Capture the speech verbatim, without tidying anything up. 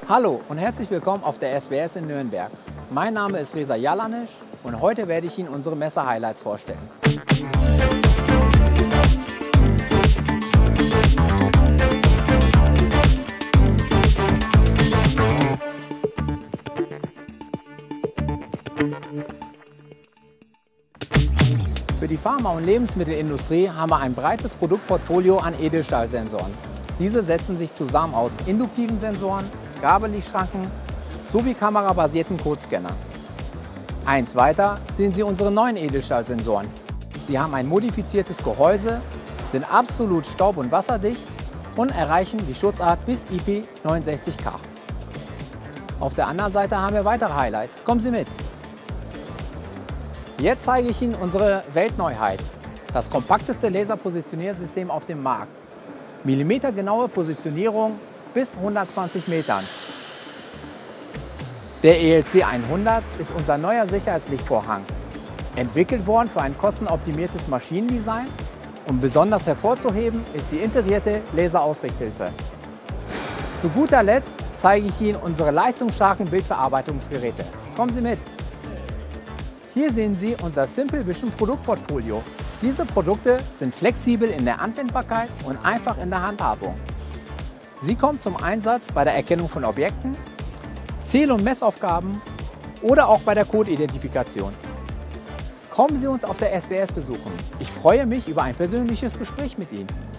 Hallo und herzlich willkommen auf der S B S in Nürnberg. Mein Name ist Reza Jalanisch und heute werde ich Ihnen unsere Messe-Highlights vorstellen. Für die Pharma- und Lebensmittelindustrie haben wir ein breites Produktportfolio an Edelstahlsensoren. Diese setzen sich zusammen aus induktiven Sensoren, Gabellichtschranken sowie kamerabasierten Codescannern. Eins weiter sehen Sie unsere neuen Edelstahlsensoren. Sie haben ein modifiziertes Gehäuse, sind absolut staub- und wasserdicht und erreichen die Schutzart bis I P neunundsechzig K. Auf der anderen Seite haben wir weitere Highlights. Kommen Sie mit! Jetzt zeige ich Ihnen unsere Weltneuheit, das kompakteste Laserpositioniersystem auf dem Markt. Millimetergenaue Positionierung bis hundertzwanzig Metern. Der E L C hundert ist unser neuer Sicherheitslichtvorhang. Entwickelt worden für ein kostenoptimiertes Maschinendesign und besonders hervorzuheben ist die integrierte Laserausrichthilfe. Zu guter Letzt zeige ich Ihnen unsere leistungsstarken Bildverarbeitungsgeräte. Kommen Sie mit! Hier sehen Sie unser Simple Vision Produktportfolio. Diese Produkte sind flexibel in der Anwendbarkeit und einfach in der Handhabung. Sie kommen zum Einsatz bei der Erkennung von Objekten, Zähl- und Messaufgaben oder auch bei der Codeidentifikation. Kommen Sie uns auf der S B S besuchen. Ich freue mich über ein persönliches Gespräch mit Ihnen.